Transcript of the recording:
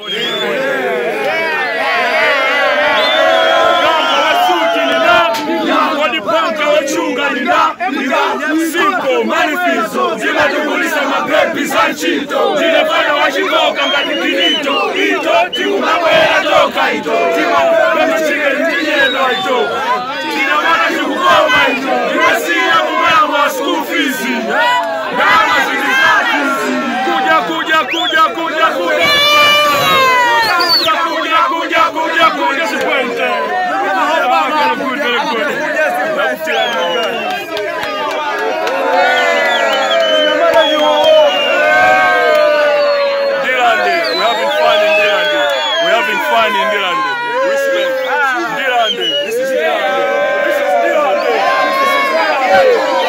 Simple manifesto, jina tugulisa mapepi za chito, jina fana wachikoka ngati kinito, ito, timu mawela toka ito, timu kama chike njiyelo ito, jina wana chukukoma ito, jina siya kumama school fees, gama zilizaki, kuja, sikwente. Very good. Fun in Ndirande. Respect. Ndirande. This is Ndirande. This is Ndirande.